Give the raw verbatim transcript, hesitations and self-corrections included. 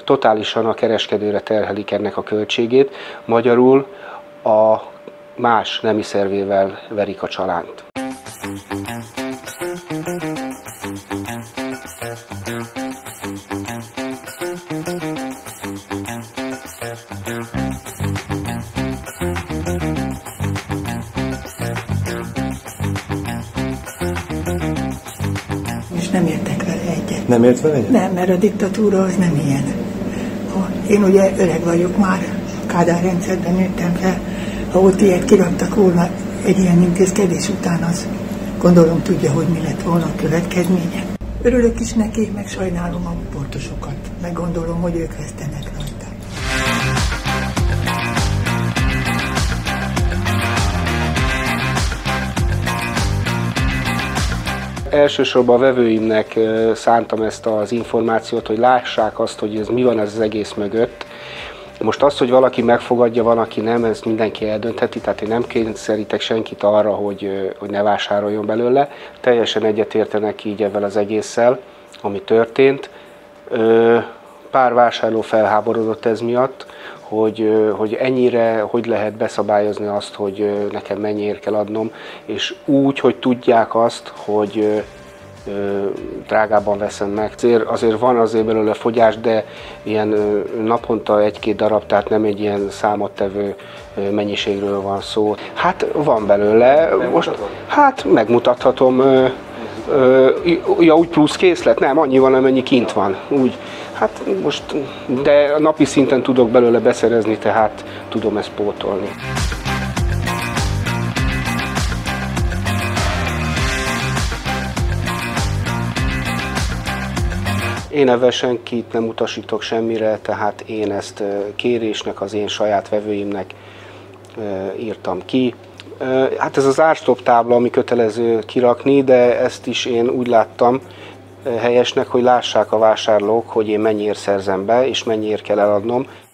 totálisan a kereskedőre terhelik ennek a költségét, magyarul a más nemi szervével verik a csalánt. És nem értek vele egyet. Nem ért vele egyet? Nem, mert a diktatúra az nem ilyen. Én ugye öreg vagyok már, Kádár rendszerben nőttem fel. Ha ott ilyet kiraktak volna egy ilyen intézkedés után, az gondolom tudja, hogy mi lett volna a következménye. Örülök is neki, meg sajnálom a portosokat, meg gondolom, hogy ők vesztenek rajta. Elsősorban a vevőimnek szántam ezt az információt, hogy lássák azt, hogy ez mi van ez az egész mögött. Most az, hogy valaki megfogadja, van, aki nem, ezt mindenki eldöntheti, tehát én nem kényszerítek senkit arra, hogy, hogy ne vásároljon belőle. Teljesen egyetértenek így ezzel az egésszel, ami történt. Pár vásárló felháborodott ez miatt, hogy, hogy ennyire, hogy lehet beszabályozni azt, hogy nekem mennyiért kell adnom, és úgy, hogy tudják azt, hogy drágában veszem meg. Azért, azért van azért belőle fogyás, de ilyen naponta egy-két darab, tehát nem egy ilyen számottevő mennyiségről van szó. Hát van belőle, most hát megmutathatom, ja úgy plusz készlet, nem, annyi van, amennyi kint van, úgy. Hát most, de napi szinten tudok belőle beszerezni, tehát tudom ezt pótolni. Én ebben senkit nem utasítok semmire, tehát én ezt kérésnek, az én saját vevőimnek írtam ki. Hát ez az árstop tábla, ami kötelező kirakni, de ezt is én úgy láttam helyesnek, hogy lássák a vásárlók, hogy én mennyiért szerzem be, és mennyiért kell eladnom.